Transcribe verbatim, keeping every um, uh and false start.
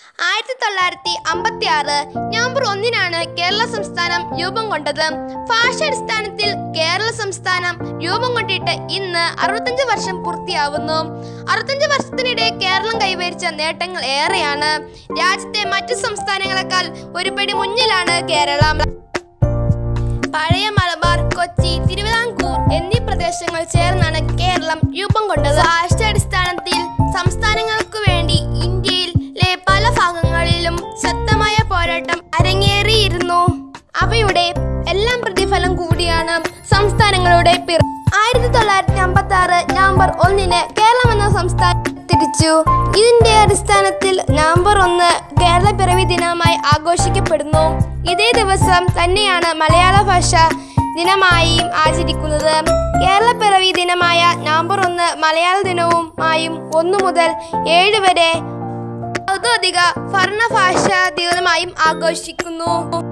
ആയിരത്തി തൊള്ളായിരത്തി അമ്പത്തി ആറ് നവംബർ ഒന്നിനാണ് കേരള സംസ്ഥാനം രൂപം കൊണ്ടത്. ഭാഷാടിസ്ഥാനത്തിൽ കേരള സംസ്ഥാനം രൂപം കൊണ്ടിട്ട് ഇന്ന് അറുപത്തഞ്ച് വർഷം പൂർത്തിയാവുന്നു. അറുപത്തഞ്ച് വർഷത്തിനിടെ കേരളം കൈവരിച്ച നേട്ടങ്ങൾ ഏറെയാണ്. രാജ്യത്തെ മറ്റു സംസ്ഥാനങ്ങളെക്കാൾ ഒരുപടി മുന്നിലാണ് കേരളം. പഴയ മലബാർ, കൊച്ചി, തിരുവിതാംകൂർ എന്നീ പ്രദേശങ്ങൾ ചേർന്നാണ് കേരളം രൂപം കൊണ്ടത്. ഭാഷാടിസ്ഥാനത്തിൽ സംസ്ഥാനങ്ങൾക്കു വേണ്ടി ഇന്ത്യയിലെ പല ഭാഗങ്ങളിലും ശക്തമായ പോരാട്ടം അരങ്ങേറിയിരുന്നു. അവയുടെ എല്ലാം പ്രതിഫലം കൂടിയാണ് സംസ്ഥാനങ്ങളുടെ പിറ. ആയിരത്തി തൊള്ളായിരത്തി അമ്പത്തി ആറ് നവംബർ ഒന്നിന് കേരളം എന്ന സംസ്ഥാനം തിരിച്ചു. ഇതിന്റെ അടിസ്ഥാനത്തിൽ നവംബർ ഒന്ന് കേരള പിറവി ദിനമായി ആഘോഷിക്കപ്പെടുന്നു. ഇതേ ദിവസം തന്നെയാണ് മലയാള ഭാഷ ദിനമായും ആചരിക്കുന്നത്. കേരള പിറവി ദിനമായ നവംബർ ഒന്ന് മലയാള ദിനവുമായും ഒന്നു മുതൽ ഏഴ് വരെ ഔദ്യോഗിക ഭരണഭാഷാ ദിനമായും ആഘോഷിക്കുന്നു.